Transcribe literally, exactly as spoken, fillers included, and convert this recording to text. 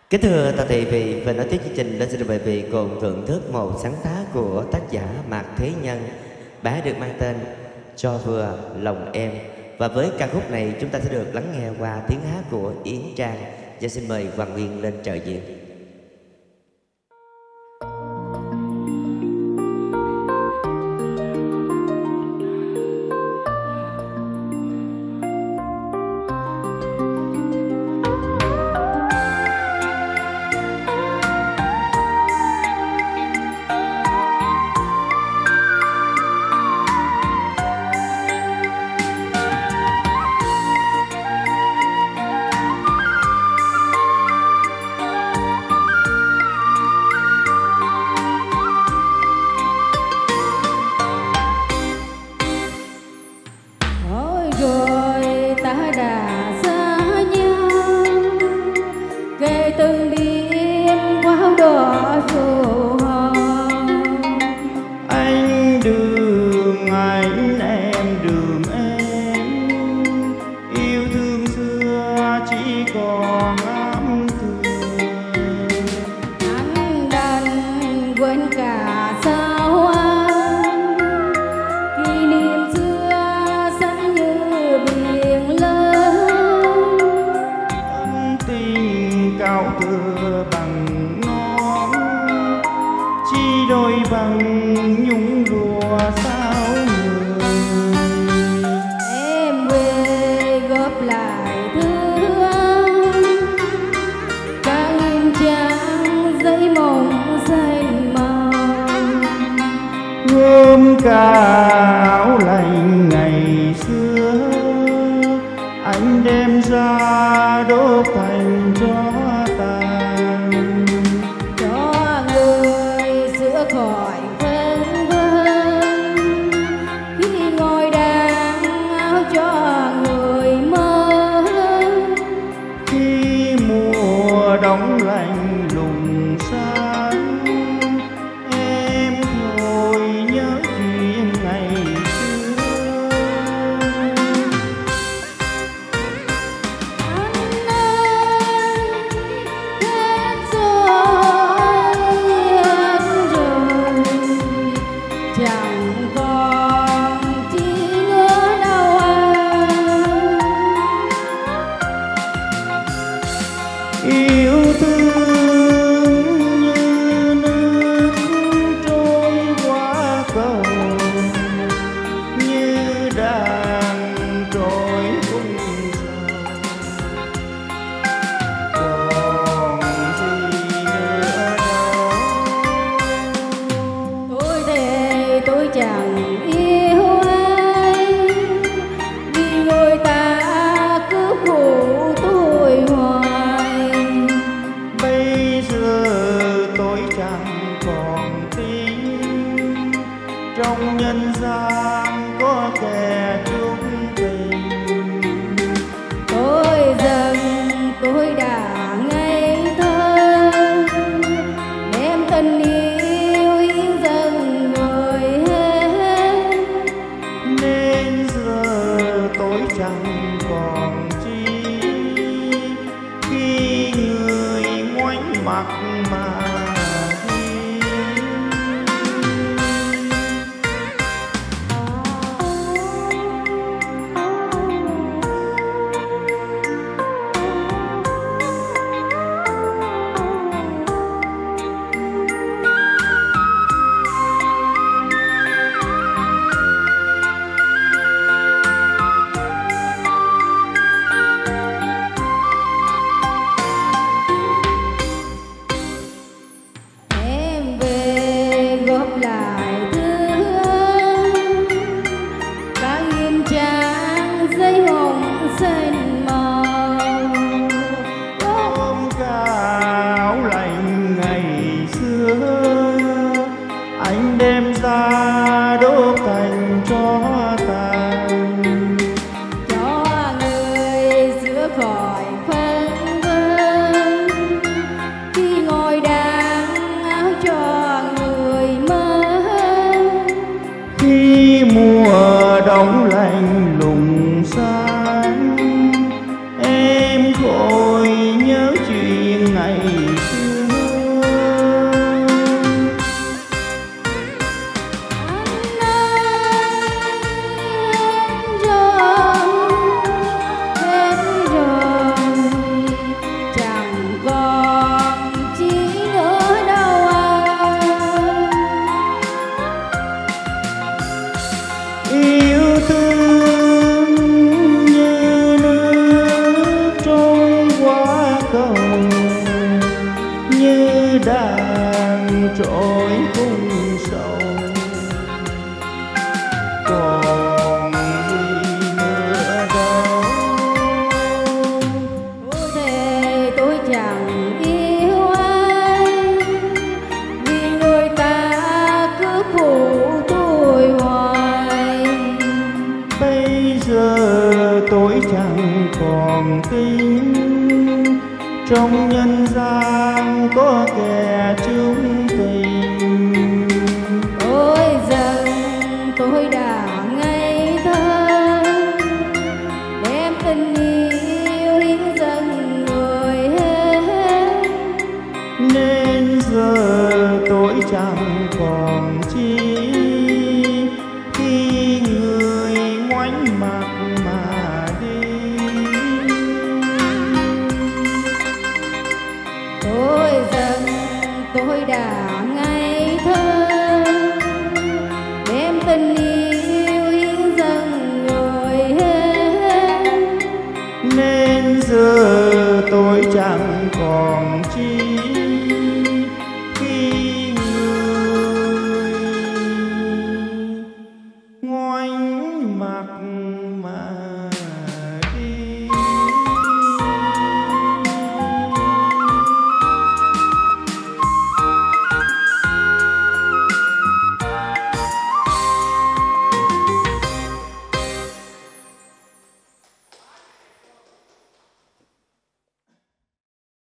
Kính thưa toàn thể quý vị, và nói tiếp chương trình lên xin được mời quý vị cùng thưởng thức một sáng tác của tác giả Mạc Thế Nhân, bài được mang tên Cho Vừa Lòng Em. Và với ca khúc này chúng ta sẽ được lắng nghe qua tiếng hát của Yến Trang. Và xin mời Hoàng Nguyên lên trợ diện. Rồi ta đã xa nhau, kể từng đêm qua đỏ dù hồng. Anh đường anh, em đường em, yêu thương xưa chỉ còn ấm thương. Anh đành quên cả sao anh, kỷ niệm xưa xanh như biển lớn. Ân tình cao thừa bằng non, chỉ đôi bằng nhung lụa sao người. Em về góp lại thương, các nghìn trang giấy mộng xanh màu. Gom cả áo lạnh ngày xưa, anh đem ra đốt thành tro tàn. Cho người giữa khỏi phân vân, khi ngồi đàn áo cho người mơ. Khi mùa đông lạnh lùng sáng, em thôi nhớ chuyện ngày xưa. Anh ơi, hết rồi, hết rồi, chẳng còn chi nữa đâu anh. Yêu thương như nước trôi qua cầu, như đàn trôi cung sầu. Còn gì nữa đâu. Tôi thề tôi chẳng yêu ai, vì người ta cứ phụ tôi hoài. Bây giờ tôi chẳng còn tin, trong nhân gian có kẻ chung tình. Tôi dần tôi đã ngây thơ, đem tình yêu hiến dâng người hết. Nên giờ tôi chẳng còn chi, khi người ngoảnh mặt mà đi. cầu như đang trỗi khung sầu. Còn gì nữa đâu. Ôi thề tôi chẳng yêu ai, vì người ta cứ phụ tôi hoài. Bây giờ tôi chẳng còn tin trong nhân gian có kẻ chung tình. Ôi rằng tôi đã ngây thơ, đem tình yêu hiến dâng người hết. Nên giờ tôi chẳng còn chi khi người ngoảnh mặt mà đi. Tôi rằng tôi đã ngây thơ, đem tình yêu hiến dâng người hết. Nên giờ tôi chẳng